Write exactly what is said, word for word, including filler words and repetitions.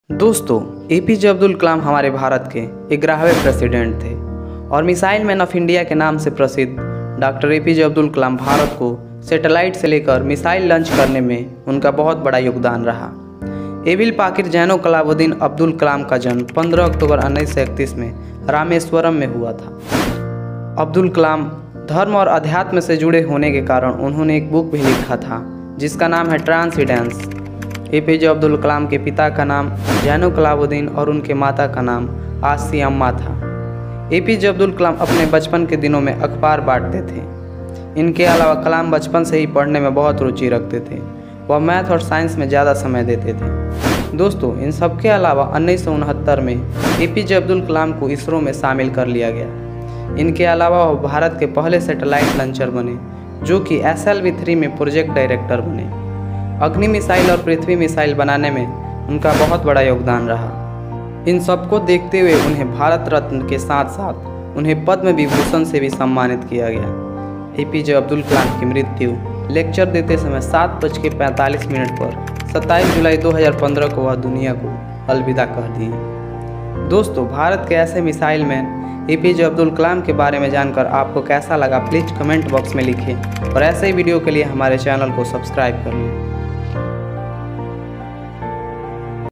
दोस्तों, एपीजे अब्दुल कलाम हमारे भारत के ग्यारहवें प्रेसिडेंट थे और मिसाइल मैन ऑफ इंडिया के नाम से प्रसिद्ध डॉक्टर एपीजे अब्दुल कलाम भारत को सैटेलाइट से लेकर मिसाइल लॉन्च करने में उनका बहुत बड़ा योगदान रहा। एविल पाकिर जैनो कलाबुद्दीन अब्दुल कलाम का जन्म पंद्रह अक्टूबर उन्नीस सौ इकतीस में रामेश्वरम में हुआ था। अब्दुल कलाम धर्म और अध्यात्म से जुड़े होने के कारण उन्होंने एक बुक भी लिखा था जिसका नाम है ट्रांसेंडेंस। एपीजे अब्दुल कलाम के पिता का नाम जैनो कलाबुद्दीन और उनके माता का नाम आसी अम्मा था। एपीजे अब्दुल कलाम अपने बचपन के दिनों में अखबार बांटते थे। इनके अलावा कलाम बचपन से ही पढ़ने में बहुत रुचि रखते थे। वह मैथ और साइंस में ज़्यादा समय देते थे। दोस्तों, इन सब के अलावा उन्नीस सौ उनहत्तर में एपीजे अब्दुल कलाम को इसरो में शामिल कर लिया गया। इनके अलावा वह भारत के पहले सैटेलाइट लॉन्चर बने जो कि एस एल वी थ्री में प्रोजेक्ट डायरेक्टर बने। अग्नि मिसाइल और पृथ्वी मिसाइल बनाने में उनका बहुत बड़ा योगदान रहा। इन सबको देखते हुए उन्हें भारत रत्न के साथ साथ उन्हें पद्म विभूषण से भी सम्मानित किया गया। एपीजे अब्दुल कलाम की मृत्यु लेक्चर देते समय सात बज के पैंतालीस मिनट पर सत्ताईस जुलाई दो हज़ार पंद्रह को वह दुनिया को अलविदा कह दिए। दोस्तों, भारत के ऐसे missile man APJ Abdul Kalam के बारे में जानकर आपको कैसा लगा, प्लीज़ कमेंट बॉक्स में लिखें और ऐसे ही वीडियो के लिए हमारे चैनल को सब्सक्राइब कर लें।